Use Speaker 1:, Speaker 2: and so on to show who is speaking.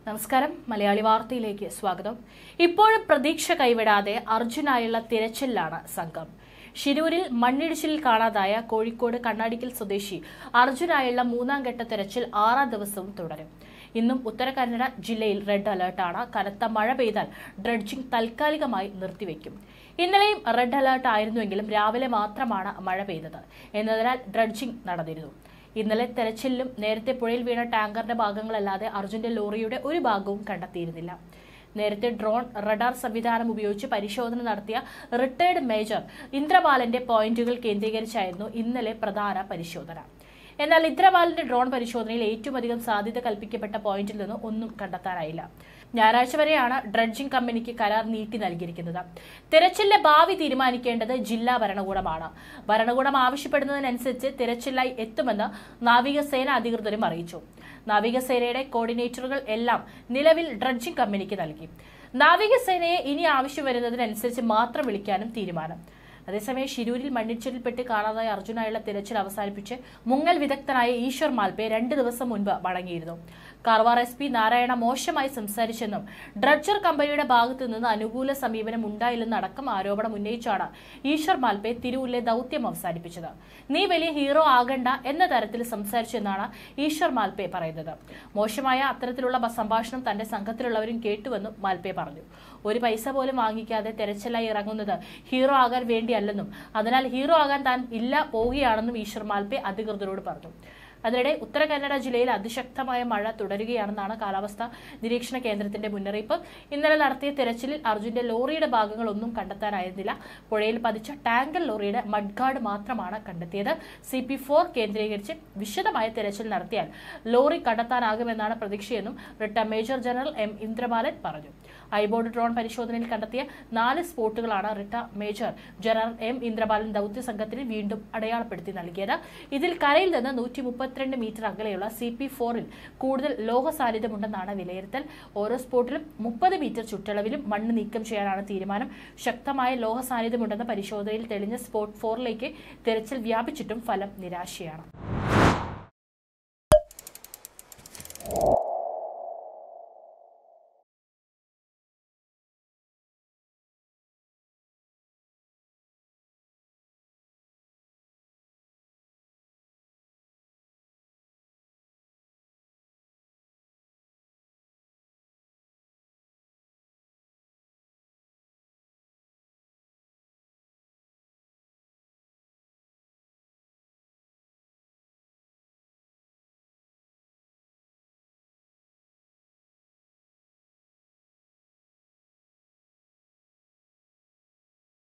Speaker 1: നമസ്കാരം മലയാളി വാർത്തയിലേക്ക് സ്വാഗതം. ഇപ്പോഴും പ്രതീക്ഷ കൈവിടാതെ അർജുനായുള്ള തിരച്ചിലാണ് സംഘം. ഷിരൂരിൽ മണ്ണിടിച്ചിലിൽ കാണാതായ കോഴിക്കോട് കണ്ണാടിക്കൽ സ്വദേശി അർജുനായുള്ള മൂന്നാം ഘട്ട തിരച്ചിൽ 6ാം ദിവസവും തുടരും. ഇന്നും ഉത്തര കന്നഡ ജില്ലയിൽ റെഡ് അലർട്ടാണ്. കനത്ത മഴ പെയ്താൽ ഡ്രഡ്ജിംഗ് താൽക്കാലികമായി നിർത്തിവെക്കും. ഇന്നലെയും റെഡ് അലർട്ട് ആയിരുന്നുവെങ്കിലും രാവിലെ മാത്രമാണ് മഴ പെയ്തത് എന്നതിനാൽ ഡ്രഡ്ജിംഗ് നടന്നിരുന്നു. ഇന്നലെ തെരച്ചിലിലും നേരത്തെ പുഴയിൽ വീണ ടാങ്കറിന്റെ ഭാഗങ്ങളല്ലാതെ അർജുന്റെ ലോറിയുടെ ഒരു ഭാഗവും കണ്ടെത്തിയിരുന്നില്ല. നേരത്തെ ഡ്രോൺ റഡാർ സംവിധാനം ഉപയോഗിച്ച് പരിശോധന നടത്തിയ റിട്ടയർഡ് മേജർ ഇന്ദ്രപാലന്റെ പോയിന്റുകൾ കേന്ദ്രീകരിച്ചായിരുന്നു ഇന്നലെ പ്രധാന പരിശോധന. എന്നാൽ ഇന്ദ്രപാലിന്റെ ഡ്രോൺ പരിശോധനയിൽ ഏറ്റവും അധികം സാധ്യത കൽപ്പിക്കപ്പെട്ട പോയിന്റിൽ നിന്ന് ഒന്നും കണ്ടെത്താനായില്ല. ഞായറാഴ്ച വരെയാണ് ഡ്രഡ്ജിംഗ് കമ്പനിക്ക് കരാർ നീട്ടി നൽകിയിരിക്കുന്നത്. തിരച്ചിലിന്റെ ഭാവി തീരുമാനിക്കേണ്ടത് ജില്ലാ ഭരണകൂടമാണ്. ഭരണകൂടം ആവശ്യപ്പെടുന്നതിനനുസരിച്ച് തിരച്ചിലായി എത്തുമെന്ന് നാവികസേന അധികൃതരും അറിയിച്ചു. നാവികസേനയുടെ കോർഡിനേറ്ററുകൾ എല്ലാം നിലവിൽ ഡ്രഡ്ജിംഗ് കമ്പനിക്ക് നൽകി. നാവികസേനയെ ഇനി ആവശ്യം വരുന്നതിനനുസരിച്ച് മാത്രം വിളിക്കാനും തീരുമാനം. അതേസമയം ഷിരൂരിൽ മണ്ണിടിച്ചിലിൽപ്പെട്ട് കാണാതായ അർജുനായുള്ള തിരച്ചിൽ അവസാനിപ്പിച്ച് മുങ്ങൽ വിദഗ്ധനായ ഈശ്വർ മാൽപേ 2 ദിവസം മുൻപ് മടങ്ങിയിരുന്നു. കാർവാർ SP നാരായണ മോശമായി സംസാരിച്ചെന്നും ഡ്രഡ്ജർ കമ്പനിയുടെ ഭാഗത്തു നിന്ന് അനുകൂല സമീപനം ഉണ്ടായില്ലെന്നടക്കം ആരോപണം ഉന്നയിച്ചാണ് ഈശ്വർ മാൽപേ തിരൂരിലെ ദൌത്യം അവസാനിപ്പിച്ചത്. നീ വലിയ ഹീറോ ആകണ്ട എന്ന തരത്തിൽ സംസാരിച്ചെന്നാണ് ഈശ്വർ മാൽപേ പറയുന്നത്. മോശമായ അത്തരത്തിലുള്ള സംഭാഷണം തന്റെ സംഘത്തിലുള്ളവരും കേട്ടുവെന്നും മാൽപേ പറഞ്ഞു. ഒരു പൈസ പോലും വാങ്ങിക്കാതെ തെരച്ചിലായി ഇറങ്ങുന്നത് ഹീറോ ആകാൻ വേണ്ടിയല്ലെന്നും അതിനാൽ ഹീറോ ആകാൻ താൻ പോവുകയാണെന്നും ഈശ്വർ മാൽപേ അധികൃതരോട് പറഞ്ഞു. അതിനിടെ ഉത്തര കന്നഡ ജില്ലയിൽ അതിശക്തമായ മഴ തുടരുകയാണെന്നാണ് കാലാവസ്ഥാ നിരീക്ഷണ കേന്ദ്രത്തിന്റെ മുന്നറിയിപ്പ്. ഇന്നലെ നടത്തിയ തിരച്ചിലിൽ അർജുന്റെ ലോറിയുടെ ഭാഗങ്ങളൊന്നും കണ്ടെത്താനായിരുന്നില്ല. പുഴയിൽ പതിച്ച ടാങ്കർ ലോറിയുടെ മഡ്ഗാർഡ് മാത്രമാണ് കണ്ടെത്തിയത്. CP4 കേന്ദ്രീകരിച്ച് വിശദമായ തിരച്ചിൽ നടത്തിയാൽ ലോറി കണ്ടെത്താനാകുമെന്നാണ് പ്രതീക്ഷയെന്നും retired major general M Indrapalan പറഞ്ഞു. ഐബോർഡ് ഡ്രോൺ പരിശോധനയിൽ കണ്ടെത്തിയ 4 സ്പോട്ടുകളാണ് retired major general M Indrapalan ദൌത്യ സംഘത്തിന് വീണ്ടും അടയാളപ്പെടുത്തി നൽകിയത്. ഇതിൽ കരയിൽ നിന്ന് 132 മീറ്റർ അകലെയുള്ള CP4-ൽ കൂടുതൽ ലോഹ സാന്നിധ്യമുണ്ടെന്നാണ് വിലയിരുത്തൽ. ഓരോ സ്പോട്ടിലും 30 മീറ്റർ ചുറ്റളവിലും മണ്ണ് നീക്കം ചെയ്യാനാണ് തീരുമാനം. ശക്തമായ ലോഹ സാന്നിധ്യമുണ്ടെന്ന പരിശോധനയിൽ തെളിഞ്ഞ സ്പോട്ട് 4ലേക്ക് തിരച്ചിൽ വ്യാപിച്ചിട്ടും ഫലം നിരാശയാണ്.